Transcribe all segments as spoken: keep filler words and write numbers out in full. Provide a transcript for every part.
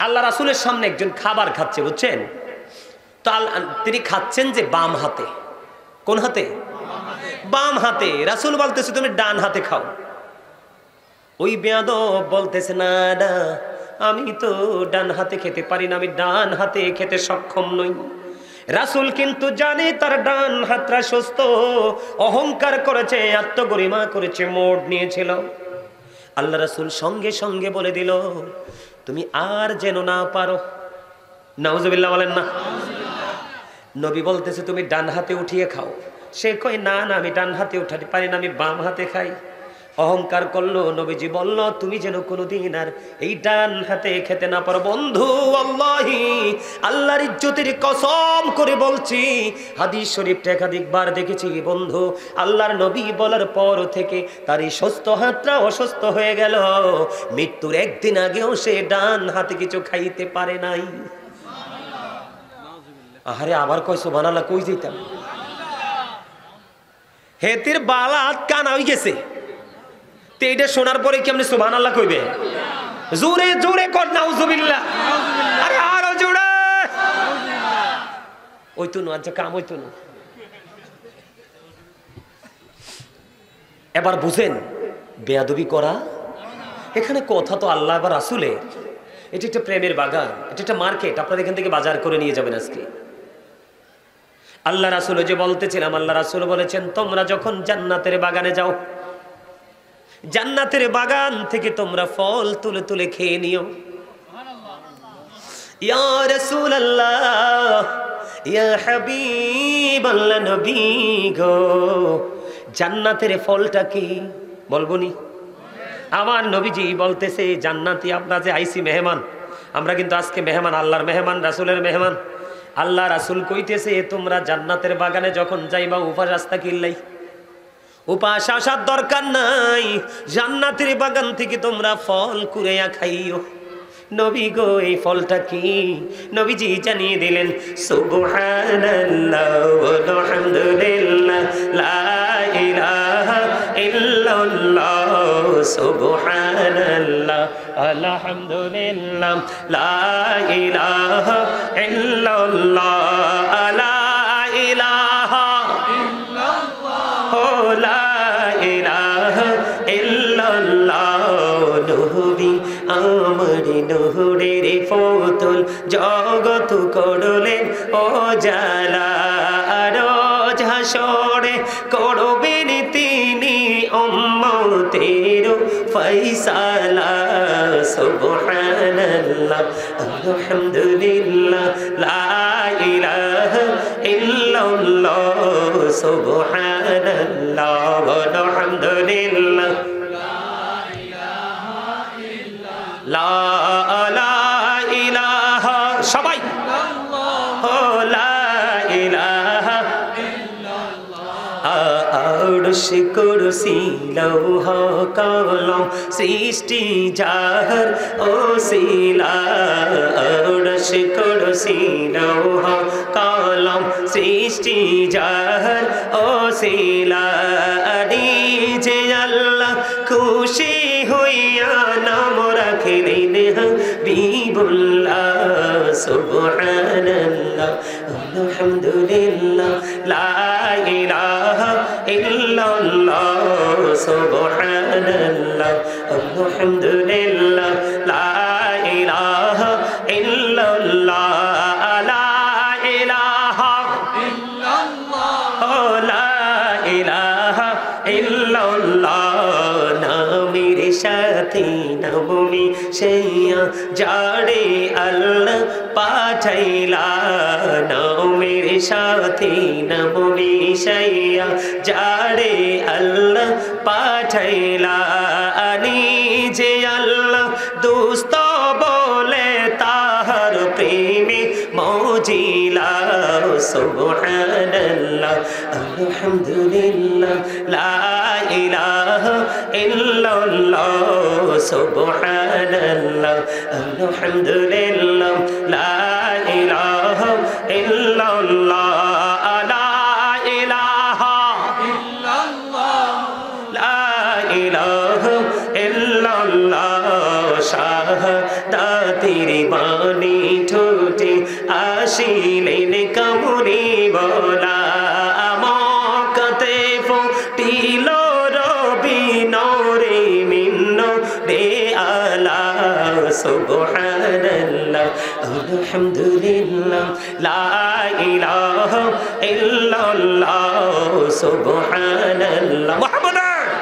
আল্লাহ রাসূলের সামনে একজন খাবার খাচ্ছে, বুঝছেন তো? তিনি খাচ্ছেন যে বাম হাতে। কোন হাতে? বাম হাতে। রাসূল বলতেছে তুমি ডান হাতে খাও। ওই বেয়াদব বলতেছে না না, আমি তো ডান হাতে খেতে পারি না, আমি ডান হাতে খেতে সক্ষম নই। রাসূল কিন্তু জানে তার ডান হাতটা সুস্থ, অহংকার করেছে, আত্মগরিমা করেছে, মোড় নিয়েছিল। আল্লাহ রাসূল সঙ্গে সঙ্গে বলে দিল তুমি আর যেন না পারো। নাউজুবিল্লাহ বলেন না। নবী বলতেছে তুমি ডান হাতে উঠিয়ে খাও। সে কয় না না, আমি ডান হাতে উঠাতে পারি না, আমি বাম হাতে খাই। অহংকার করলো। নবীজি বলল তুমি যেন কোনোদিন আর এই ডান হাতে খেতে না পারো। বন্ধু আল্লাহি, আল্লাহর ইজ্জতের কসম করে বলছি, হাদিস শরীফটা একাধিকবার দেখেছি বন্ধু, আল্লাহর নবী বলার পর থেকে তার এই সুস্থ হাতটা অসুস্থ হয়ে গেল। মৃত্যুর একদিন আগেও সে ডান হাতে কিছু খাইতে পারে নাই। আহারে আবার কয় সুবহানাল্লাহ, কই যেতাম? হেতির বালাত কানা হয়ে গেছে। এইটা শোনার পরে কি আপনি সুবহানাল্লাহ কইবে? জোরে জোরে কর নাউজুবিল্লাহ। আরে আরো জোরে। ওই তো না, আচ্ছা কাম হইতো না। এবার বুঝেন বেয়াদবি করা। এখানে কথা তো আল্লাহ বা রাসূলের। এটা একটা প্রেমের বাগান, এটা একটা মার্কেট। আপনারা এখান থেকে বাজার করে নিয়ে যাবেন আজকে। আল্লাহ রাসূল যে বলতেছিলাম, আল্লাহ রাসূল বলেছেন তোমরা যখন জান্নাতের বাগানে যাও, জান্নাতের বাগান থেকে তোমরা ফল তুলে তুলে খেয়ে নিও। ইয়া রাসূলুল্লাহ, ইয়া হাবিবাল্লাহ, নবী গো, জান্নাতের ফলটা কি বলবো নি? আমার নবীজি বলতেছে জান্নাতি আমরা যে আইসি মেহমান, আমরা কিন্তু আজকে মেহমান, আল্লাহর মেহমান, রাসূলের মেহমান। আল্লাহ রাসূল কইতেছে তোমরা জান্নাতের বাগানে যখন যাইবা উপাস রাস্তা কিল্লাই, উপাস আসার দরকার নাই, জান্নাতের বাগান থেকে তোমরা ফল কুড়াইয়া খাইও। নবী গো এই ফলটা কি? নবীজি জানিয়ে দিলেন সুবহানাল্লাহ ওয়া হামদুলিল্লাহ লা ইলাহা ইল্লাল্লাহ সুবহানাল্লাহ আলহামদুলিল্লাহ লা ইলাহা ইল্লাল্লাহ লা ইলাহা ইল্লাল্লাহ লা ইলাহা ইল্লাল্লাহ। নবী আমার নূরের ফতুল, জগত করলেন ও জালা, রোজ হাসরে করবেন তিনি উম্মতের ফয়সালা। সুবহানাল্লাহ আলহামদুলিল্লাহ লা ইলাহা ইল্লাল্লাহ সুবহানাল্লাহ আলহামদুলিল্লাহ লা ইলাহা, সবাই লা ইলাহা আরশ কুরসি লৌহ কলম সৃষ্টি যাহর ওসিলা, আরশ কুরসি লৌহ কলম সৃষ্টি যাহর ওসিলা। যে আল্লাহ খুশি হইয়া নাম রাখলেন হাবিবুল্লাহ। সুবহানাল্লাহ আলহামদুলিল্লাহ লা ইলাহা ইল্লাল্লাহ সুবহানাল্লাহ আলহামদুলিল্লাহ লা ইলাহা ইল্লাল্লাহ লা ইলাহা ইল্লাল্লাহ লা ইলাহা ইল্লাল্লাহ। নামের সাথে নামমি সেইয়া যারে আল্লাহ পাঠাইলা, নামের সাথে নামমি সেইয়া যারে আল্লাহ পাঠাইলা। নিজে আল্লাহ দোস্ত বলে তাহার প্রেমে মজিলা। সুবহানাল্লাহ আলহামদুলিল্লাহ লা ইলাহা ইল্লাল্লাহ সুবহানাল্লাহ আলহামদুলিল্লাহ লা ইলাহা ইল্লাল্লাহ লা ইলাহা ইল্লাল্লাহ লা ইলাহা ইল্লাল্লাহ শাহাদাতের পানি ঠোঁটে আসিলেন কামড়ি বলা মক্কাতে ফুটিল রবি নূরে মিন নূরে আলা সুবহানাল্লাহ আলহামদুলিল্লাহ লা ইলাহা ইল্লাল্লাহ সুবহানাল্লাহ মুহাম্মাদ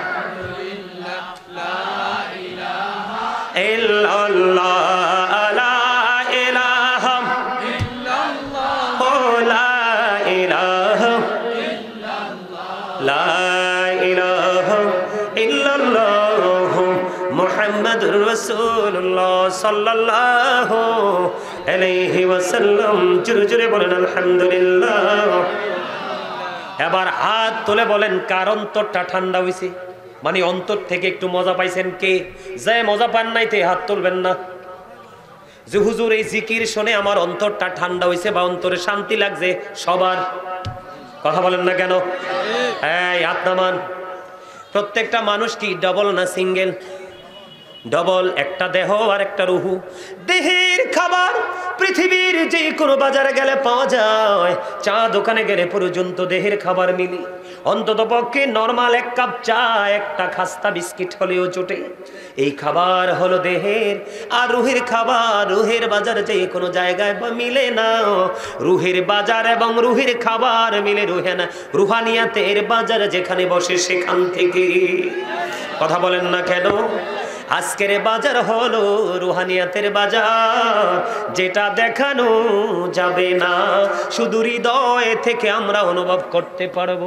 ইল্লাল্লাহ লা ইলাহা ইল্লাল্লাহ লা ইলাহা ইল্লাল্লাহ লা ইলাহা ইল্লাল্লাহ মুহাম্মাদুর রাসূলুল্লাহ সাল্লাল্লাহু আলাইহি ওয়াসাল্লাম। জোরে জোরে বলেন আলহামদুলিল্লাহ। এবার হাত তুলে বলেন কার অন্তরটা ঠান্ডা হইছে, মানে অন্তর থেকে একটু মজা পাইছেন কে? যে মজা পান নাই তে হাত তুলবেন না। যে হুজুর এই জিকির শুনে আমার অন্তরটা ঠান্ডা হইছে বা অন্তরে শান্তি লাগছে, সবার কথা বলেন না কেন? এই হাত নামান। প্রত্যেকটা মানুষ কি ডবল না সিঙ্গেল? ডবল। একটা দেহ আর একটা রুহু। দেহের খাবার পৃথিবীর যে কোনো বাজারে গেলে পাওয়া যায়, চা দোকানে গেলে পর্যন্ত দেহের খাবার মিলে। অন্তত পক্ষে নরমাল এক কাপ চা, একটা খাস্তা বিস্কিট হলেও জোটে। এই খাবার হলো দেহের। আর রুহের খাবার রুহের বাজার যে কোনো জায়গায় বা মিলে না। রুহের বাজার এবং রুহের খাবার মিলে রুহে না। রুহানিয়াতের বাজার যেখানে বসে সেখান থেকে। কথা বলেন না কেন? আজকের বাজার হলো রুহানিয়াতের বাজার, যেটা দেখানো যাবে না, শুধু হৃদয় থেকে আমরা অনুভব করতে পারবো।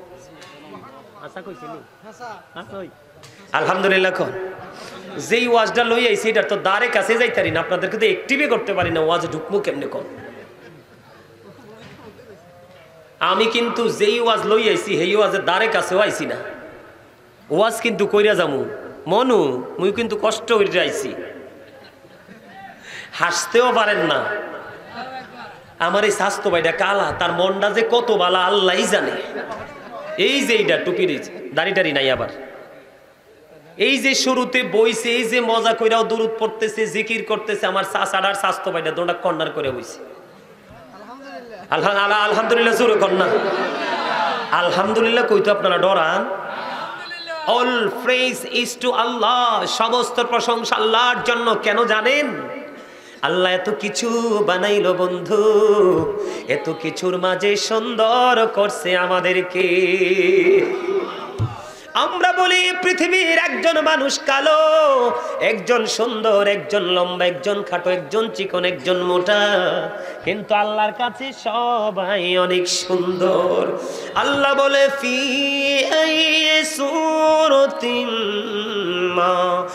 আলহামদুলিল্লাহ। কোন যেই ওয়াজটা লই আইছি এটার তো দ্বারে কাছে যাইতারি না, আপনাদেরকে তো অ্যাক্টিভই করতে পারি না। ওয়াজ ঢুকবো কেমনে? কোন আমি কিন্তু যেই ওয়াজ লই আইছি সেই ওয়াজের দ্বারে কাছেও আইছি না। ওয়াজ কিন্তু কইরা যামু মনু, মুই কিন্তু কষ্ট করে আইছি। হাসতেও পারেন না। আমার এই স্বাস্থ্য ভাইটা কালা, তার মনটা যে কত বালা আল্লাহই জানে। এই যে এইটা টুপির দাড়িটারি নাই, আবার এই যে শুরুতে বইছে, এই যে মজা কইরাও দুরুদ পড়তেছে, জিকির করতেছে, আমার চাচার স্বাস্থ্য ভাইটা দোটা কর্নার করে বইছে। আলহামদুলিল্লাহ আলহামদুলিল্লাহ জোরে কন্যা আলহামদুলিল্লাহ কই তো আপনারা ডরান। All praise is to Allah. সমস্ত প্রশংসা আল্লাহর জন্য। কেন জানেন? আল্লাহ এত কিছু বানাইলো বন্ধু, এত কিছুর মাঝে সুন্দর করছে আমাদেরকে। আমরা বলি পৃথিবীর একজন মানুষ কালো, একজন সুন্দর, একজন লম্বা, একজন খাটো, একজন চিকন, একজন মোটা, কিন্তু আল্লাহর কাছে সবাই অনেক সুন্দর। আল্লাহ বলে ফি সূরাতিন মা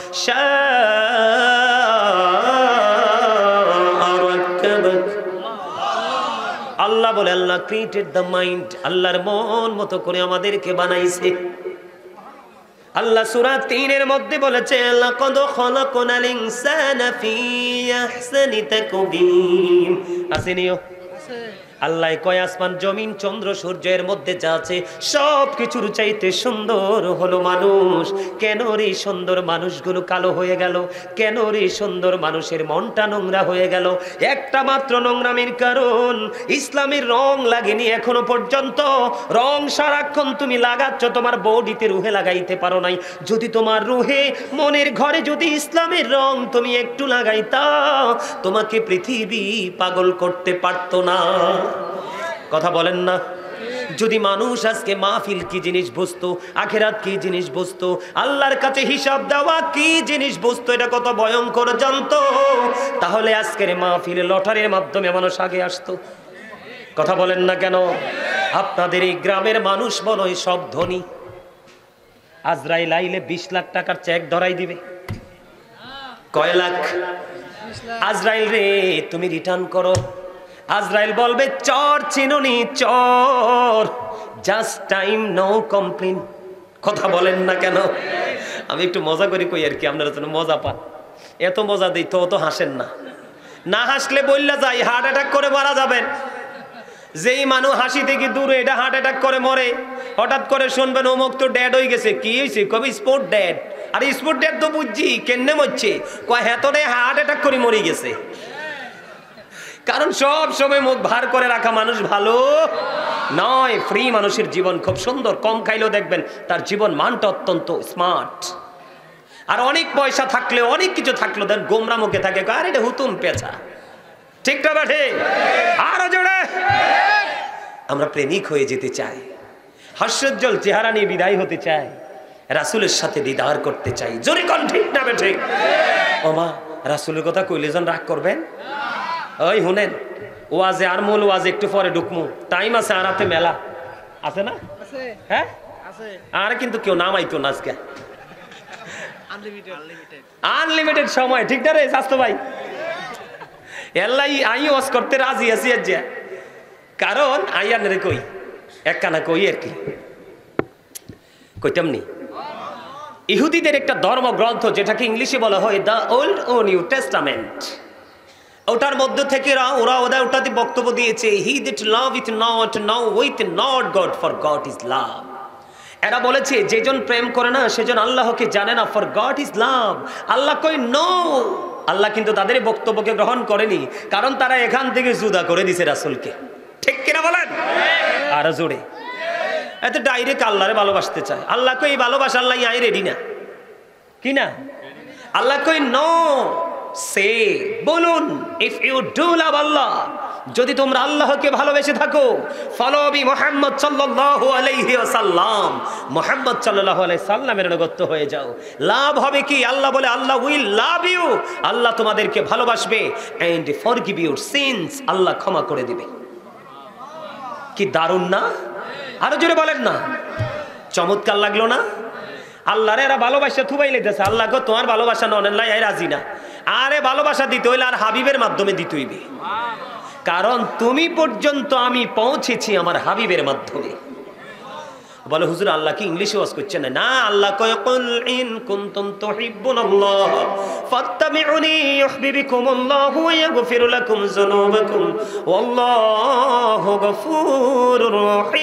আল্লাহ বলে আল্লাহ ক্রিয়েটেড দ্য মাইন্ড। আল্লাহর মন মতো করে আমাদেরকে বানাইছে। আল্লাহ সূরা তিনের মধ্যে বলেছে লাকাদ খালাকনাল ইনসানা ফি আহসানি তাকবীম। আসেনিও আল্লাহ কয় আসমান জমিন চন্দ্র সূর্যের মধ্যে যা আছে সব কিছুর চাইতে সুন্দর হলো মানুষ। কেন রে সুন্দর মানুষগুলো কালো হয়ে গেল? কেন রে সুন্দর মানুষের মনটা নোংরা হয়ে গেল? একটা মাত্র নোংরামির কারণ, ইসলামের রং লাগেনি এখনো পর্যন্ত। রং সারাক্ষণ তুমি লাগাচ্ছ, তোমার বডিতে রুহে লাগাইতে পারো নাই। যদি তোমার রুহে মনের ঘরে যদি ইসলামের রং তুমি একটু লাগাইতা, তোমাকে পৃথিবী পাগল করতে পারতো না। কথা বলেন না? যদি মানুষ আজকে মাহফিল কি জিনিস বুঝতো, আখিরাত কি জিনিস বুঝতো, আল্লাহর কাছে হিসাব দেওয়া কি জিনিস বুঝতো, এটা কত ভয়ঙ্কর জানতো, তাহলে আজকের মাহফিলে লটারির মাধ্যমে মানুষ আগে আসতো। কথা বলেন না কেন? আপনাদের এই গ্রামের মানুষ বলই সব ধনী। আজরাইল আইলে বিশ লাখ টাকার চেক ধরাই দিবে। কয় লাখ? আজরাইল রে তুমি রিটার্ন করো। আজরাইল বলবে চর চিনুনি চর, জাস্ট টাইম নো কমপ্লেন। কথা বলেন না কেন? আমি একটু মজা করি কই আর কি, আপনারা যেন মজা পান। এত মজা দিই তো অত হাসেন না। না হাসলে বললা যাই হার্ট অ্যাটাক করে মারা যাবেন। যেই মানুষ হাসি থেকে দূরে এটা হার্ট অ্যাটাক করে মরে। হঠাৎ করে শুনবেন অমুক তো ড্যাড হয়ে গেছে। কি হয়েছে? কবি স্পোর্ট ড্যাড। আর স্পোর্ট ড্যাড তো বুঝছি কেন্নে মরছে, কয় হ্যাঁ তোরে হার্ট অ্যাটাক করে মরে গেছে। কারণ সব সময় মুখ ভার করে রাখা মানুষ ভালো নয়। ফ্রি মানুষের জীবন খুব সুন্দর, কম খাইলেও দেখবেন তার জীবন মানটা অত্যন্ত স্মার্ট। আর অনেক পয়সা থাকলেও অনেক কিছু থাকলেও দেন গোমরা মুখে থাকে, আর এটা হুতুম পেঁচা। ঠিক না বাঠে? আরো জোরে। আমরা প্রেমিক হয়ে যেতে চাই, হাস্যোজ্জ্বল চেহারা নিয়ে বিদায় হতে চাই, রাসূলের সাথে দিদার করতে চাই। জোরে কোন ঠিক না বেঠে? ও মা, রাসূলের কথা কইলে যেন রাগ করবেন। ওই শুনেন, ওয়াজে আর মূল ওয়াজে একটু পরে ঢুকমু, টাইম আছে, আর হাতে মেলা আছে না? হ্যাঁ আর কিন্তু কেউ নামাইতো না আজকে, আনলিমিটেড সময়। ঠিক না রে স্বাস্থ্য ভাই? এল্লাই আই ওয়াজ করতে রাজি আছি আজ, কারণ আইয়ান রে কই এক কানা কই আর কি কইতাম নি। ইহুদিদের একটা ধর্মগ্রন্থ যেটাকে ইংলিশে বলা হয় দ্য ওল্ড ও নিউ টেস্টামেন্ট, ওটার মধ্যে থেকে ওরা ওরা ওটাতে বক্তব্য দিয়েছে, he that loveth not knoweth not God, for God is love. এরা বলেছে যেজন প্রেম করে না সেজন আল্লাহকে জানে না, for God is love. Allah কই নো। আল্লাহ কিন্তু তাদের বক্তব্যকে গ্রহণ করেনি, কারণ তারা এখান থেকে জুদা করে দিছে রাসূলকে। ঠিক কিনা বলেন? আর জোরে। এত ডাইরেক্ট আল্লাহরে ভালোবাসতে চায়। আল্লাহ কই ভালোবাসা আল্লাহ আই রেডি না, কি না? আল্লাহ কই নো, সে বলুন if you do love Allah, যদি তোমরা আল্লাহকে ভালোবেসে থাকো, ফলো বি মুহাম্মদ সাল্লাল্লাহু আলাইহি ওয়াসাল্লাম, মুহাম্মদ সাল্লাল্লাহু আলাইহি সাল্লামের অনুগত হয়ে যাও। লাভ হবে কি? আল্লাহ বলে আল্লাহ উইল লাভ ইউ, আল্লাহ তোমাদেরকে ভালোবাসবে, and forgive your sins, Allah ক্ষমা করে দিবে। কি দারুণ না? আরো জোরে বলেন না, চমৎকার লাগলো না? আল্লাহরে এরা ভালোবাসা থুবাই লেগেছে। আল্লাহ গো তোমার ভালোবাসা ননেল্লাই রাজি না। আরে ভালোবাসা দিতে হইলে আর হাবিবের মাধ্যমে দিতে হইবে, কারণ তুমি পর্যন্ত আমি পৌঁছেছি আমার হাবিবের মাধ্যমে। বলে হুজুর আল্লাহ কি ইংলিশে ওয়াজ করছেন? না, আল্লাহ কয় কুল ইন কুনতুম তুহিব্বুনাল্লাহ ফাত্তাবিউনি ইউহিব্বুকুমুল্লাহু ওয়া ইয়াগফির লাকুম যুনুবাকুম ওয়াল্লাহু গফুরুর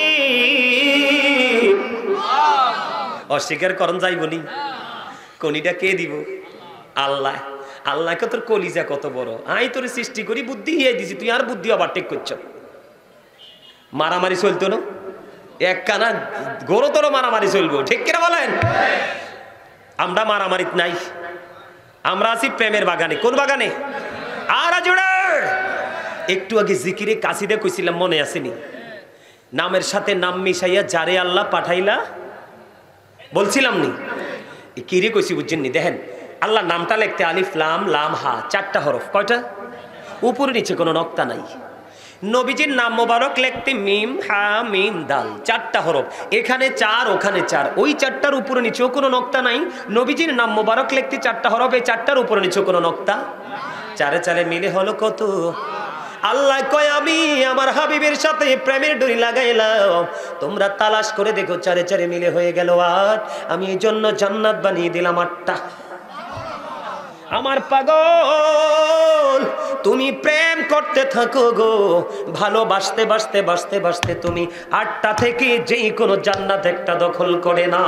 রহিম। অস্বীকার করন যাইবনি? কোনিটা কে দিব? আল্লাহ। আল্লাহকে তোর কলিজা কত বড়, আই তোর সৃষ্টি করি বুদ্ধি হিয়াই দিছি, তুই আর বুদ্ধি ওভারটেক করছ। মারামারি চলতো না, এক কানা গরুতর মারামারি চলবো। ঠিক কিনা বলেন? আমরা মারামারিত নাই, আমরা আছি প্রেমের বাগানে। কোন বাগানে? আর জোরে। একটু আগে জিকিরে কাসিদা কইছিলাম, মনে আসেনি? নামের সাথে নাম মিশাইয়া যারে আল্লাহ পাঠাইলা বলছিলাম নি? কিরে কইছি বুঝছেন নি? দেখেন, আল্লাহ নামটা লিখতে আলিফ লাম লাম হা, চারটা হরফ। কয়টা? উপরে নিচে কোনো নক্তা নাই। নবীজির নাম মোবারক লিখতে মিম হা মিম দাল, চারটা হরফ। এখানে চার, ওখানে চার, ওই চারটার উপরে নিচেও কোনো নক্তা নাই। নবীজির নাম মোবারক লিখতে চারটা হরফ, এই চারটার উপরে নিচেও কোনো নক্তা। চারে চারে মিলে হলো কত? আল্লাহ কয় আমি আমার হাবিবের সাথে প্রেমের ডুরি লাগাইলাম, তোমরা তালাশ করে দেখো চারে চারে মিলে হয়ে গেল আট। আমি এই জন্য জান্নাত বানিয়ে দিলাম আটটা। আমার পাগল তুমি প্রেম করতে থাকো গো, ভালোবাসতে বাসতে বাসতে বাসতে তুমি আটটা থেকে যেই কোনো জান্নাত একটা দখল করে না।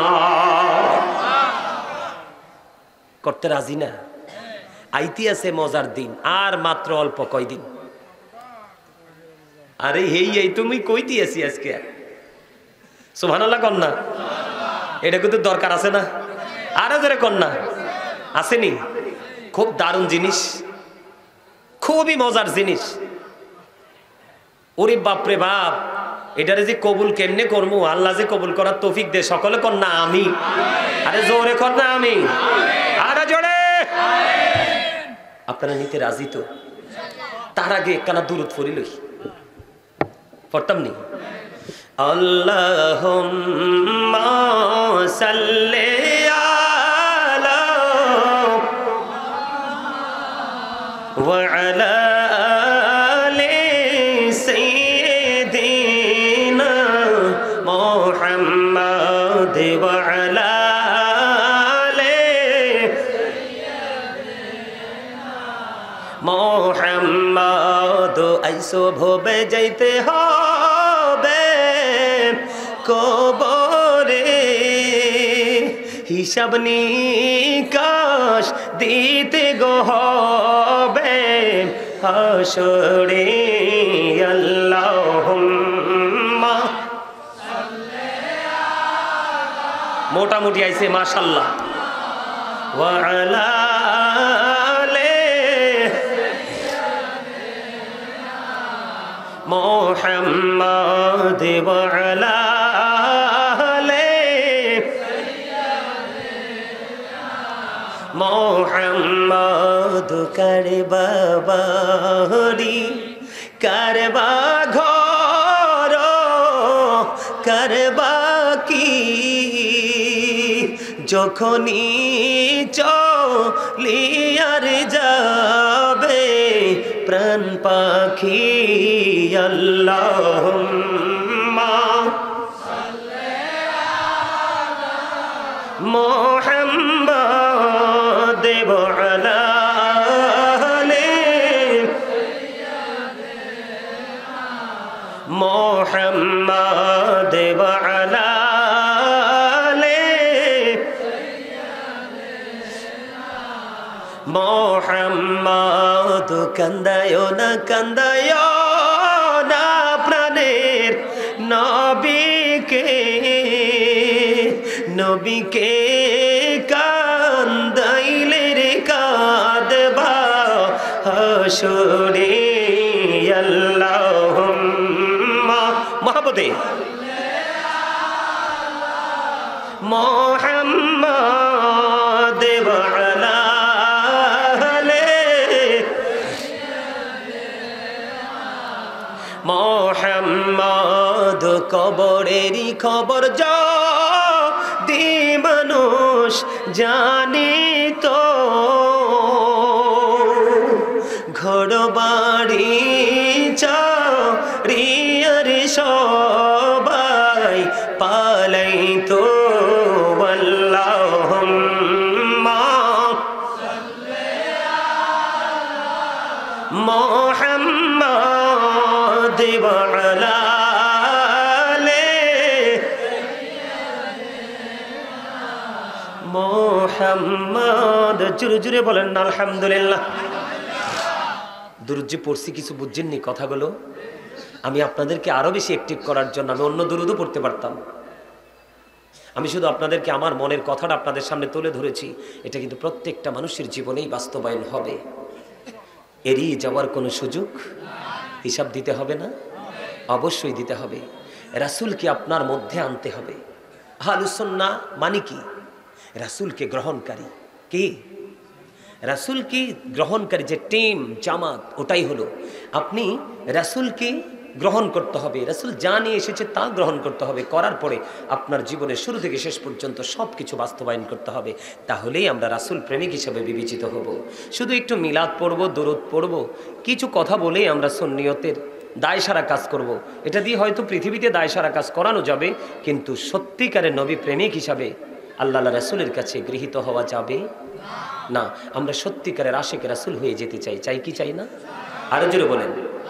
করতে রাজি না? আইতি আছে মজার দিন, আর মাত্র অল্প কয়দিন। আরে হেই এই তুমি কই দিয়েছি আজকে, সুবহানাল্লাহ কন্যা, এটা কিন্তু দরকার আছে না? আরো জোরে কন্যা আসেনি? খুব দারুণ জিনিস, খুবই মজার জিনিস। ওরে বাপরে বাপ, এটারে যে কবুল কেমনে করবো, আল্লাহ যে কবুল করার তৌফিক দে। সকলে কন্যা আমি। আরে জোরে কন্যা আমি, আরে জোরে। আপনারা নিতে রাজি তো? তার আগে কানা দুরুদ পড়ি লই, পড়তাম নি? আল্লাহুম্মা সাল্লি আলা ওয়া আলা আলি সাইয়্যিদিনা মুহাম্মাদ ওয়া আলা আলি মুহাম্মাদ। আইসো ভবে যাইতে হবে কবরে, হিসাব নিকাশ দিতে গো হবে হাসরে আল্লাহুম্মা মোটামুটি আইছে মাশাআল্লাহ ওয়া আলা মুহাম্মাদ ওয়া আলা আলি মুহাম্মাদ কারবা বাড়ি কারবা ঘর কারবা কি যখনই চলিয়ার যাবে প্রাণ পাখি আল্লাহুম্মা মুহাম্মাদ ওয়া আলা আলি মুহাম্মাদ ওয়া আলা মোহাম্মদ কান্দায় না কান্দায় না প্রাণের নবীকে নবীকে কান্দাইলে রে কাঁদবা হাসরে আল্লাহুম্মা মহব্বতে মুহাম্মদ ওয়া আলা মোহাম্মদ কবরেরই খবর যদি মানুষ জানি তো ঘর বাড়ি চারিয়ার সবাই পালাই তো আল্লাহুম্মা মুহাম্মাদ ওয়া আলা আলি মুহাম্মাদ জোরে জোরে বলেন না আলহামদুলিল্লাহ। দুরূদ যে পড়ছি কিছু বুঝছেননি কথাগুলো? আমি আপনাদেরকে আরো বেশি অ্যাক্টিভ করার জন্য আমি অন্য দুরূদও পড়তে পারতাম। আমি শুধু আপনাদেরকে আমার মনের কথাটা আপনাদের সামনে তুলে ধরেছি। এটা কিন্তু প্রত্যেকটা মানুষের জীবনেই বাস্তবায়ন হবে, এড়িয়ে যাওয়ার কোনো সুযোগ হিসাব দিতে হবে না, অবশ্যই দিতে হবে। রাসূলকে আপনার মধ্যে আনতে হবে। আহলুস সুন্নাহ মানে কি? রাসূলকে গ্রহণকারী। কি রাসূলকে গ্রহণকারী যে টিম জামাত, ওটাই হলো আপনি রাসূলকে গ্রহণ করতে হবে। রাসূল যা নিয়ে এসেছে তা গ্রহণ করতে হবে। করার পরে আপনার জীবনের শুরু থেকে শেষ পর্যন্ত সব কিছু বাস্তবায়ন করতে হবে। তাহলেই আমরা রাসূল প্রেমিক হিসেবে বিবেচিত হব। শুধু একটু মিলাদ পড়ব, দরুদ পড়ব, কিছু কথা বলেই আমরা সুন্নিয়তের দায়সারা কাজ করব। এটা দিয়ে হয়তো পৃথিবীতে দায়সারা কাজ করানো যাবে, কিন্তু সত্যিকারের নবী প্রেমিক হিসাবে আল্লাহ রাসূলের কাছে গৃহীত হওয়া যাবে না। আমরা সত্যিকারের আশিক রাসূল হয়ে যেতে চাই। চাই কি চাই না? আরো জোরে বলেন।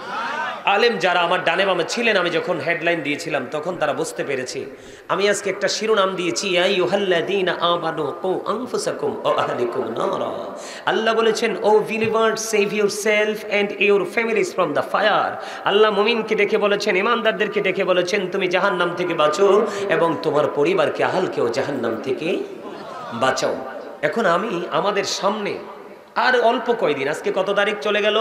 আলেম যারা আমার ডানে বামে ছিলেন, আমি যখন হেডলাইন দিয়েছিলাম তখন তারা বুঝতে পেরেছে। আমি আজকে একটা শিরোনাম দিয়েছি, ইয়া আইয়ুহাল্লাযীনা আমানু কু আনফুসাকুম ওয়া আহলিকুম নারা। আল্লাহ বলেছেন, O believers, save yourself and your families from the fire. Allah মুমিনকে ডেকে বলেছেন, ইমানদারদেরকে ডেকে বলেছেন, তুমি জাহান্নাম থেকে বাঁচো এবং তোমার পরিবারকে, আহলকেও জাহান্নাম থেকে বাঁচাও। এখন আমি আমাদের সামনে আর অল্প কয়দিন, আজকে কত তারিখ চলে গেল?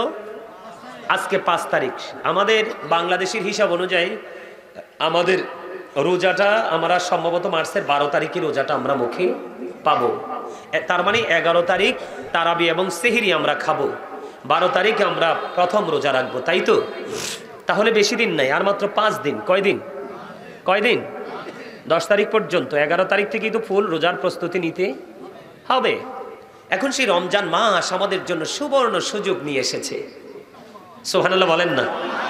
আজকে পাঁচ তারিখ। আমাদের বাংলাদেশের হিসাব অনুযায়ী আমাদের রোজাটা আমরা সম্ভবত মার্চের বারো তারিখে রোজাটা আমরা মুখে পাবো। তার মানে এগারো তারিখ তারাবি এবং সেহরি আমরা খাবো, বারো তারিখ আমরা প্রথম রোজা রাখবো, তাই তো? তাহলে বেশি দিন নাই, আর মাত্র পাঁচ দিন। কয়দিন? কয়দিন? দশ তারিখ পর্যন্ত। এগারো তারিখ থেকেই তো ফুল রোজার প্রস্তুতি নিতে হবে। এখন সেই রমজান মাস আমাদের জন্য সুবর্ণ সুযোগ নিয়ে এসেছে। সুবহানাল্লাহ বলেন না?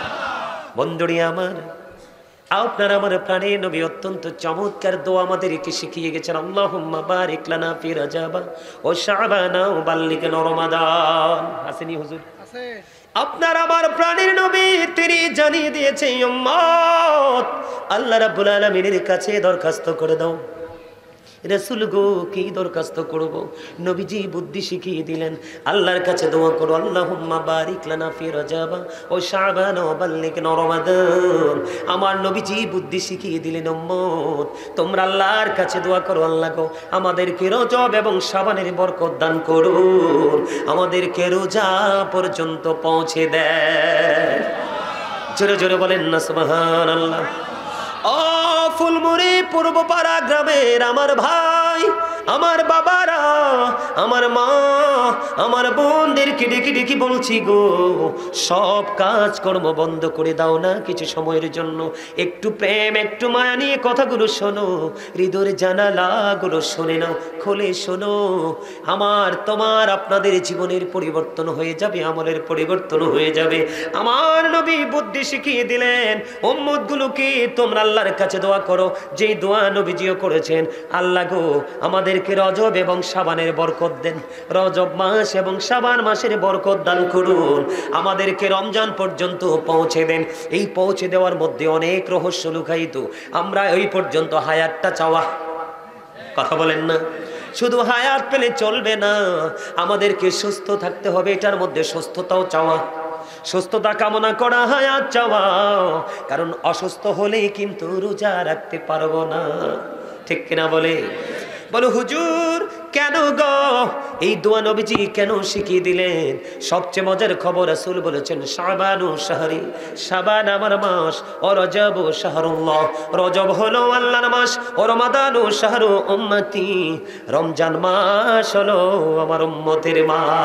বন্ধুরি আমার, আপনার আমার প্রাণের নবী অত্যন্ত চমৎকার দোয়া আমাদেরকে শিখিয়ে গেছেন। আল্লাহুম্মা বারিক লানা ফি রাজাবা ও শাবানা ও বাল্লিগনা রমাদান। আসেনি হুজুর? আছে। আপনার আমার প্রাণের নবী তিনি জানিয়ে দিয়েছে, উম্মত আল্লাহ রাব্বুল আলামিনের কাছে দরখাস্ত করে দাও, রাসূল গো কি দরখাস্ত করব? নবীজি বুদ্ধি শিখিয়ে দিলেন, আল্লাহর কাছে দোয়া করো, আল্লাহুম্মা বারিক লানা ফি রজব ও শাবান ও বাল্লিগনা রমাদান। আমার নবীজি বুদ্ধি শিখিয়ে দিলেন, উম্মত তোমরা আল্লাহর কাছে দোয়া করো, আল্লাহ গো আমাদেরকে রজব এবং শাবানের বরকত দান করুন, আমাদেরকে রোজা পর্যন্ত পৌঁছে দেন। জোরে জোরে বলেন না সুবহানাল্লাহ। ও ফুলমুড়ি পূর্বপাড়া গ্রামের আমার ভাই, আমার বাবারা, আমার মা, আমার বোনদেরকে ডেকে ডেকে বলছি গো, সব কাজ কর্ম বন্ধ করে দাও না কিছু সময়ের জন্য, একটু প্রেম একটু মায়া নিয়ে কথাগুলো শোনো, হৃদয়ের জানালাগুলো শুনে নাও, খুলে শোনো। আমার তোমার আপনাদের জীবনের পরিবর্তন হয়ে যাবে, আমলের পরিবর্তন হয়ে যাবে। আমার নবী বুদ্ধি শিখিয়ে দিলেন, উম্মতগুলোকে তোমরা আল্লাহর কাছে দোয়া করো, যেই দোয়া নবীজিও করেছেন, আল্লাহ গো আমাদেরকে রজব এবং শাবানের বরকত দেন, রজব মাস এবং শাবান মাসের বরকত দান করুন, আমাদেরকে রমজান পর্যন্ত পৌঁছে দেন। এই পৌঁছে দেওয়ার মধ্যে অনেক রহস্য লুকায়িত। আমরা ওই পর্যন্ত হায়াতটা চাওয়া, কথা বলেন না, শুধু হায়াত পেলে চলবে না, আমাদেরকে সুস্থ থাকতে হবে, এটার মধ্যে সুস্থতাও চাওয়া, সুস্থতা কামনা করা, হায়াত চাওয়া, কারণ অসুস্থ হলেই কিন্তু রোজা রাখতে পারবো না, ঠিক কিনা বলে? বলো হুজুর কেন গো এই দোয়া নবীজি কেন শিখিয়ে দিলেন? সবচেয়ে মজার খবর, রাসূল বলেছেন শাবানু শাহরি, শাবান আমার মাস, ও রজব শাহরুল্লাহ, রজব হলো আল্লাহর মাস, ও রমাদানু শাহরু উম্মতি, রমজান মাস হলো আমার উম্মতের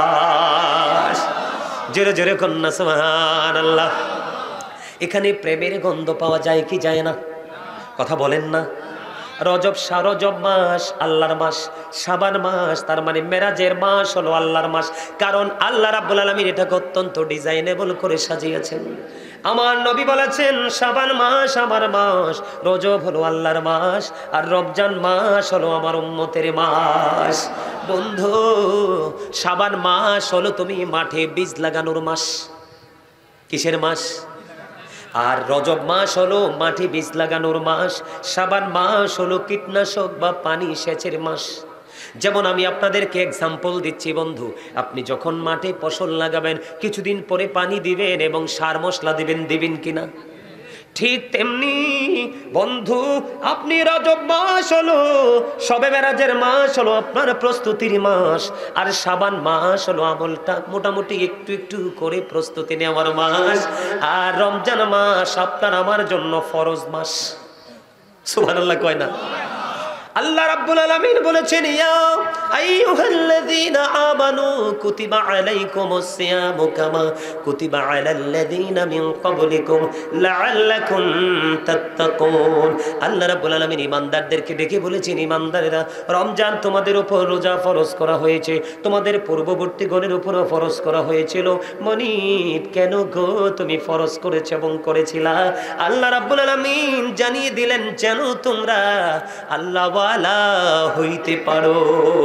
মাস। জোরে জোরে কন্যা সুবহানাল্লাহ। এখানে প্রেমের গন্ধ পাওয়া যায় কি যায় না? কথা বলেন না। রজব শাহ, রজব মাস আল্লাহর মাস, শাবান মাস তার মানে মেরাজের মাস হলো আল্লাহর মাস, কারণ আল্লাহ রাব্বুল আলামিন এটাকে অত্যন্ত ডিজাইনেবল করে সাজিয়েছেন। আমার নবী বলেছেন শাবান মাস আমার মাস, রজব হলো আল্লাহর মাস, আর রমজান মাস হলো আমার উম্মতের মাস। বন্ধু, শাবান মাস হলো তুমি মাঠে বীজ লাগানোর মাস। কিসের মাস? আর রজব মাস হলো মাঠে বীজ লাগানোর মাস, শাবান মাস হলো কীটনাশক বা পানি সেচের মাস। যেমন আমি আপনাদেরকে এক্সাম্পল দিচ্ছি বন্ধু, আপনি যখন মাঠে ফসল লাগাবেন কিছুদিন পরে পানি দিবেন এবং সার মশলা দিবেন, দিবেন কিনা? ঠিক তেমনি বন্ধু, আপনি রজব মাস হলো শবে মেরাজের মাস, হলো আপনার প্রস্তুতির মাস, আর শাবান মাস হলো আমলটা মোটামুটি একটু একটু করে প্রস্তুতি নেওয়ার মাস, আর রমজান মাস আপনার আমার জন্য ফরজ মাস। সুবহানাল্লাহ কয় না? আল্লাহ রাব্বুল আলামিন বলেছেন, ইয়া আইয়ুহাল্লাযীনা আমানু কুতিবা আলাইকুমুস সিয়ামু কামা কুতিবা আলাল্লাযীনা মিন ক্বাবলিকুম লাআল্লাকুম তাত্তাকুন। আল্লাহ রাব্বুল আলামিন ঈমানদারদেরকে ডেকে বলেছেন, ঈমানদারেরা, রমজান তোমাদের উপর রোজা ফরজ করা হয়েছে, তোমাদের পূর্ববর্তী গণের উপরও ফরজ করা হয়েছিল। মনিব কেন গো তুমি ফরজ করেছ এবং করেছিলা? আল্লাহ রাব্বুল আলামিন জানিয়ে দিলেন যেন তোমরা আল্লাহ হইতে পারো।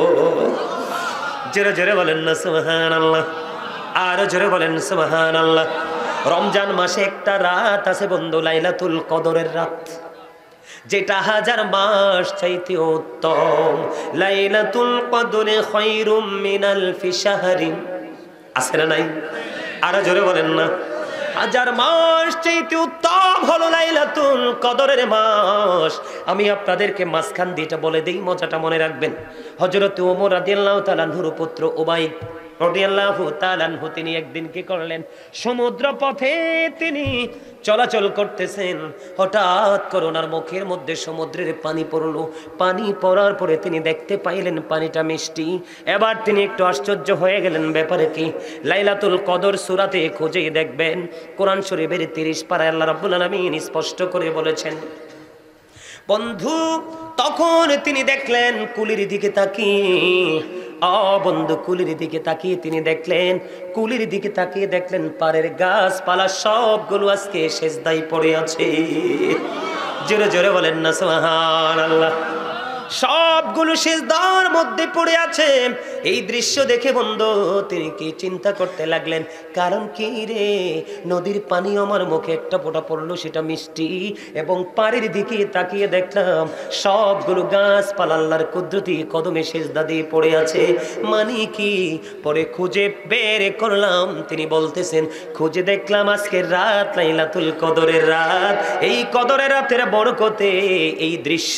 জোরে জোরে বলেন না সুবহানাল্লাহ, আরো জোরে বলেন সুবহানাল্লাহ। রমজান মাসে একটা রাত আছে বন্ধু, লাইলাতুল কদরের রাত, যেটা হাজার মাস চাইতে উত্তম। লাইলাতুল কদরে খায়রুম মিনাল ফি শাহরিন, আছে না নাই? আরো জোরে বলেন না। হাজার মাস চাইতে উত্তম হলো লাইলাতুল কদরের মাস। আমি আপনাদেরকে মাঝখান দিয়ে এটা বলে দেই, মজাটা মনে রাখবেন। হযরত ওমর রাদিয়াল্লাহু তাআলা আনহুর পুত্র উবাইদ রাদিয়াল্লাহু তাআলা আনহু তিনি একদিন কি করলেন, সমুদ্র পথে তিনি চলাচল করতেছেন, হঠাৎ করে ওনার মুখের মধ্যে সমুদ্রের পানি পড়লো। পানি পড়ার পরে তিনি দেখতে পাইলেন পানিটা মিষ্টি। এবার তিনি একটু আশ্চর্য হয়ে গেলেন, ব্যাপারে কি? লাইলাতুল কদর সূরাতে খুঁজেই দেখবেন, কোরআন শরীফের তিরিশ পারায় আল্লাহ রাব্বুল আলামিন স্পষ্ট করে বলেছেন। বন্ধু, তখন তিনি দেখলেন কুলির দিকে তাকিয়ে, অ বন্ধু কুলির দিকে তাকিয়ে তিনি দেখলেন, কুলির দিকে তাকিয়ে দেখলেন পাড়ের গাছপালা সবগুলো আজকে সেজদায় পড়ে আছে। জোরে জোরে বলেন না সুবহানাল্লাহ। সবগুলো সিজদার মধ্যে পড়ে আছে। এই দৃশ্য দেখে বন্ধু তিনি কি চিন্তা করতে লাগলেন, কারণ কি রে, নদীর পানি আমার মুখে একটা ফোঁটা পড়লো, সেটা মিষ্টি, এবং পাড়ের দিকে তাকিয়ে দেখলাম সবগুলো গাছপালা আল্লাহর কুদরতি কদমে সিজদা দিয়ে পড়ে আছে। মানে কি, পরে খুঁজে বের করলাম, তিনি বলতেছেন খুঁজে দেখলাম আজকের রাত লাইলাতুল কদরের রাত। এই কদরের রাতের বরকতে এই দৃশ্য,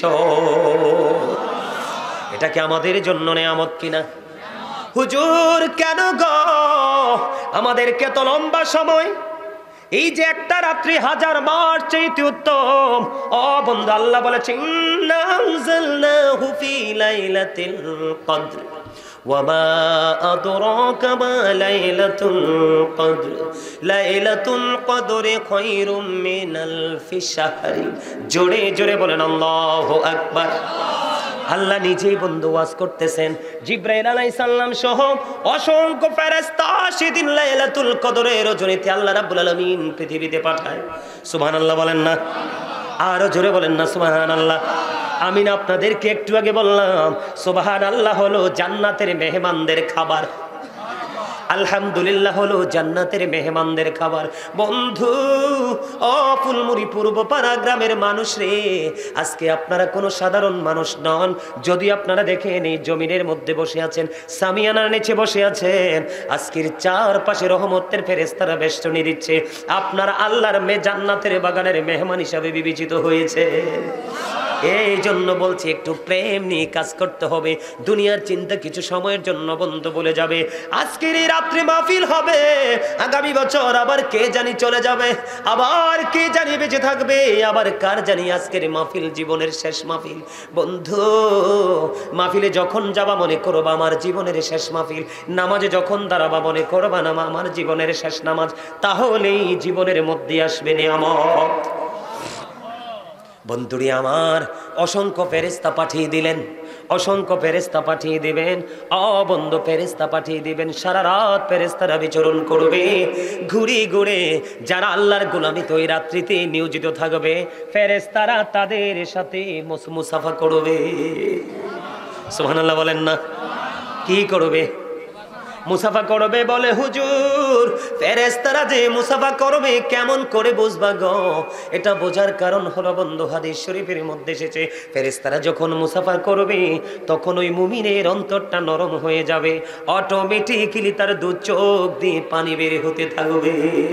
এটা কি আমাদের জন্য নেয়ামত কিনা? হুজুর কেন গো আমাদেরকে তো লম্বা সময়, এই যে একটা রাত্রি হাজার মাস চাইতে উত্তম। ও বন্ধু, আল্লাহ বলেছেন ইন্না আনজালনাহু ফি লাইলাতিল কদর ওয়ামা আদরাকা মা লাইলাতুল কদর লাইলাতুল কদরে খায়রুম মিন আলফি শাহর। জোরে জোরে বলেন আল্লাহু আকবার। আল্লাহ নিজেই বন্ধু ওয়াজ করতেছেন, জিবরাইল আলাইহিস সালাম সহ অসংখ্য ফেরেশতা সেদিন লাইলাতুল কদরের রজনীতে আল্লাহ রাব্বুল আলামিন পৃথিবীতে পাঠায়। সুবহানাল্লাহ বলেন না? আরো জোরে বলেন না সুবহানাল্লাহ। আমি না আপনাদেরকে একটু আগে বললাম সুবহানাল্লাহ হলো জান্নাতের মেহমানদের খাবার। আলহামদুলিল্লাহ হলো জান্নাতের মেহমানদের খাবার। বন্ধু ও ফুলমুড়ি পূর্বপাড়া গ্রামের মানুষ রে, আজকে আপনারা কোনো সাধারণ মানুষ নন। যদি আপনারা দেখেন এই জমিনের মধ্যে বসে আছেন, সামিয়ানার নিচে বসে আছেন, আজকের চারপাশে রহমতের ফেরেশতারা বেষ্টনী দিচ্ছে, আপনারা আল্লাহর মে জান্নাতের বাগানের মেহমান হিসাবে বিবেচিত হয়েছে। এই জন্য বলছি একটু প্রেম নিয়ে কাজ করতে হবে। দুনিয়ার চিন্তা কিছু সময়ের জন্য বন্ধ বলে যাবে। আজকের এই রাত্রে মাহফিল হবে, আগামী বছর আবার কে জানি চলে যাবে, আবার কে জানি বেঁচে থাকবে, আবার কার জানি আজকের মাহফিল জীবনের শেষ মাহফিল। বন্ধু মাহফিলে যখন যাবা মনে করবা আমার জীবনের শেষ মাহফিল, নামাজে যখন দাঁড়াবা মনে করবা না আমার জীবনের শেষ নামাজ, তাহলেই জীবনের মধ্যে আসবে নিয়ামত। বন্ধুরি আমার, অসংখ্য ফেরেশতা পাঠিয়ে দিলেন, অসংখ্য ফেরেশতা পাঠিয়ে দিবেন, অবন্ধ ফেরেশতা পাঠিয়ে দিবেন। সারা রাত ফেরেশতারা বিচরণ করবে ঘুরে ঘুরে। যারা আল্লাহর গোলামিতে ওই রাত্রিতে নিয়োজিত থাকবে, ফেরেশতারা তাদের সাথে মুসাফা করবে। সুবহানাল্লাহ বলেন না? কি করবে? মুসাফা করবে। বলে হুজুর ফেরেশতারা যে মুসাফা করবে কেমন করে বুঝবা গো? এটা বোঝার কারণ হলো বন্ধু হাদিস শরীফের মধ্যে এসেছে, ফেরেশতারা যখন মুসাফা করবে তখন ওই মুমিনের অন্তরটা নরম হয়ে যাবে, অটোমেটিক্যালি তার দু চোখ দিয়ে পানি বের হতে থাকবে।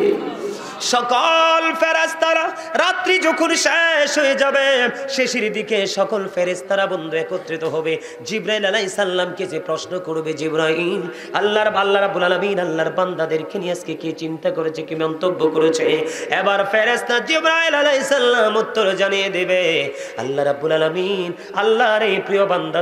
সকল ফেরেশতারা রাত্রি যখন শেষ হয়ে যাবে, শেষের দিকে সকল ফেরেশতারা বন্ধু একত্রিত হবে। জিবরাইল আলাইহিস সালামকে যে প্রশ্ন করবে, জিবরাইল আল্লাহর আল্লাহ রাব্বুল আলামিন আল্লাহর বান্দাদেরকে নিয়ে আজকে কি চিন্তা করেছে, কি মন্তব্য করেছে? এবার ফেরেশতা জিবরাইল আলাইহিস সালাম উত্তর জানিয়ে দেবে, আল্লাহ রাব্বুল আলামিন আল্লাহর এই প্রিয় বান্দা